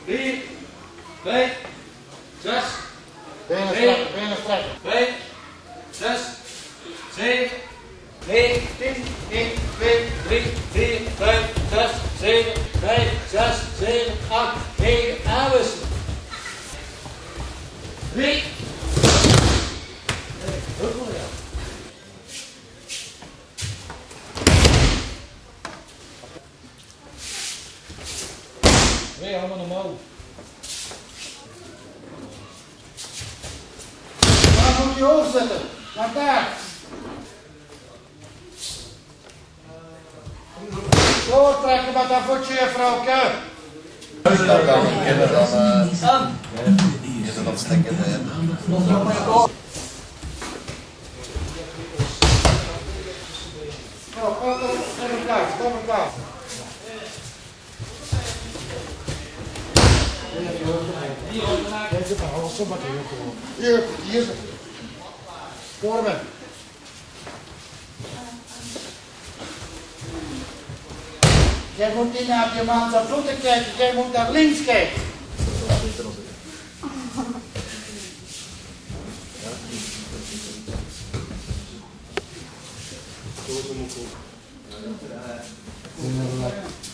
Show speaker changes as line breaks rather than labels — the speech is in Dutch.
4, 5, 6,
Benen
7,
strekken, benen strekken.
5, 6, 7, 9, 10, 1, 2, 3, 4, 5, 6, 7, 5, 6, 7, 8, 9, aanwisselen. 3. Twee handen omhoog.
Waar moet je hoofd zetten? Naar daar. Doortrekken met dat voetje, vrouwke.
Dan kan ik kinderen dan is het dat stekken.
Nou, kom in plaats, kom in plaats. Hier is het. Voor me. Jij moet niet naar je man zijn voeten kijken, jij moet naar links kijken. Zo is het ook.